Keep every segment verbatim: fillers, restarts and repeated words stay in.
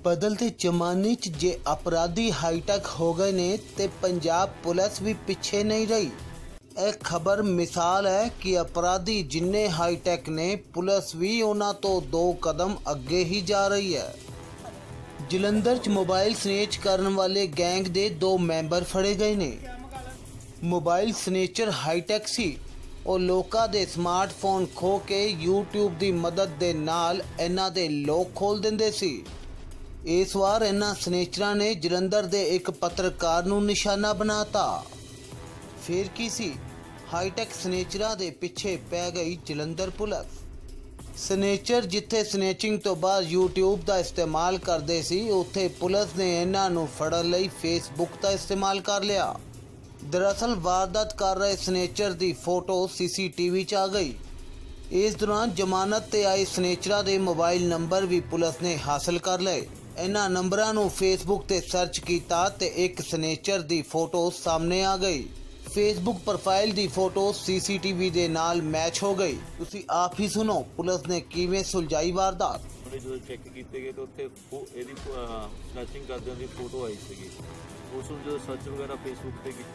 बदलते जमाने च जे अपराधी हाईटैक हो गए ने ते पंजाब पुलिस भी पिछे नहीं रही। एक खबर मिसाल है कि अपराधी जिन्ने हाईटैक ने पुलिस भी उन्हां तो दो कदम अगे ही जा रही है। जलंधर च मोबाइल स्नेच करन वाले गैंग दे दो मैंबर फड़े गए ने। मोबाइल स्नेचर हाईटैक सी और लोकां दे स्मार्टफोन खो के यूट्यूब की मदद दे नाल इन्हां दे लोक खोल दिंदे सी। इस वार इन्हां स्नेचरां ने जलंधर दे एक पत्रकार नूं निशाना बनाता। फिर की सी हाईटैक स्नेचरां दे पिछे पै गई जलंधर पुलिस। स्नेचर जिथे स्नेचिंग तो बाद यूट्यूब का इस्तेमाल करते सी उत्थे पुलिस ने इन्हां नूं फड़न लई फेसबुक का इस्तेमाल कर लिया। दरअसल वारदात कर रहे स्नेचर की फोटो सीसीटीवी च आ गई। इस दौरान जमानत ते आए स्नेचरां दे मोबाइल नंबर भी पुलिस ने हासिल कर लए। इन्हां नंबरां नूं फेसबुक ते सर्च कीता ते एक स्नेचर दी फोटो सामने आ गई। फेसबुक प्रोफाइल दी फोटो सीसीटीवी दे नाल मैच हो गई। तुसी आप ही सुनो पुलिस ने किवें सुलझाई वारदात। जो चेक कीते गए तो उत्थे एदी स्नैचिंग करदे दी फोटो आई सीगी। उस ਨੂੰ जो सर्च वगैरह फेसबुक पे की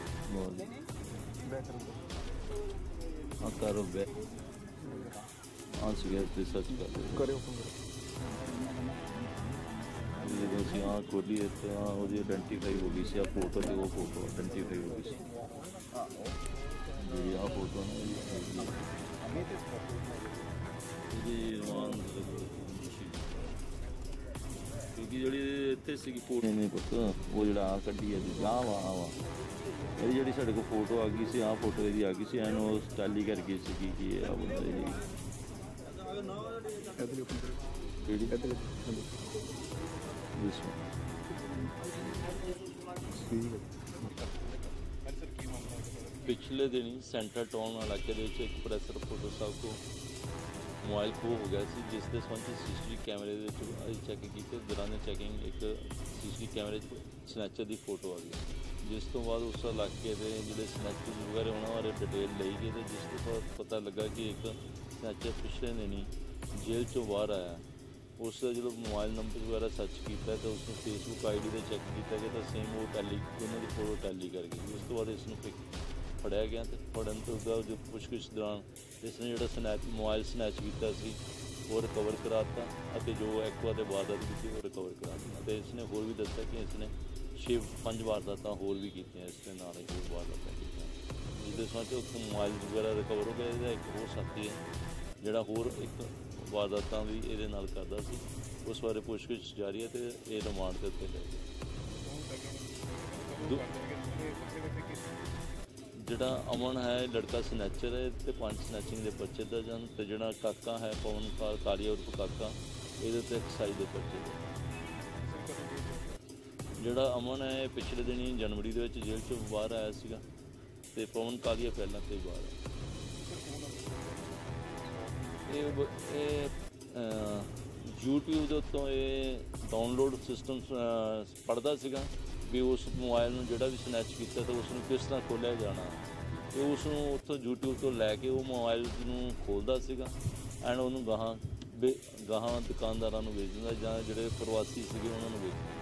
हां करो बे हां सीगे ते सर्च कर करो ये जो सी हां खोली ते हां ओदी आइडेंटिफाई हो गई सी। आ फोटो ते वो फोटो आइडेंटिफाई हो गई सी। ये आ फोटो ना ये मान क्योंकि जी इतने सी फोटो नहीं पता वो जो आ कड्डी है आ वा आ वा ये जी साढ़े को फोटो आ गई सी। आ फोटो यदि आ गई सी एन टैली कर गई सी कि आ बंदा पिछले दिन सेंटर टाउन इलाके एक प्रेसर फोटो साहब को मोबाइल खो हो गया सी, जिस दे संबंध सीसीटीवी कैमरे चैक किए दौरान चैकिंग एक सीसीटीवी कैमरे स्नैचर की फोटो आ गई। जिस तो बाद उस इलाके के जोड़े स्नैचर वगैरह उन्होंने बारे डिटेल ली गई तो जिस तो बाद पता लगा कि एक स्नैचर पिछले दिन ही जेल चो बाहर आया। उस जो मोबाइल नंबर वगैरह सर्च किया तो उसने फेसबुक आई डी से चैक किया गया तो सेम वो टैली उन्होंने फोटो टैली कर गई। उस तो बाद इसनों फड़िया गया तो फड़न तो जो पुछगिछ दौरान इसने जो स्नैच मोबाइल स्नैच किया वो रिकवर कराता और जो एक्वा के वारदात की वो रिकवर कराता। तो इसने होर भी दसा कि इसने छे पाँच वारदात होर भी की इसके नाल होर वारदात की जिस संबंध उत्थों मोबाइल वगैरह रिकवर हो गया। एक होर साथी है जोड़ा होर एक वारदात भी ये करता सी। उस बारे पुछगिछ जारी है तो ये रिमांड के उत्ते ले जोड़ा अमन है लड़का स्नैचर है तो पांच स्नैचिंग के पर्चे दर्ज हैं। तो जोड़ा काका है पवन कालिया उर्फ काका ये एक्साइज के पर्चे जोड़ा अमन है पिछले दिन ही जनवरी के जेल चो बाहर आया सीगा ते पवन कालिया पहला तो बाहर यूट्यूब के उत्तों ये डाउनलोड सिस्टम पढ़ता सीगा भी उस मोबाइल में जोड़ा भी स्नैच किया तो उसमें किस तरह खोलिया जाना तो उसनों उत्थों यूट्यूब तो लैके वो मोबाइल में खोलता सीगा एंड उन्होंने गाहां बे गाहां दुकानदारां नूं बेच दिंदा जां जिहड़े प्रवासी सीगे उन्होंने बेच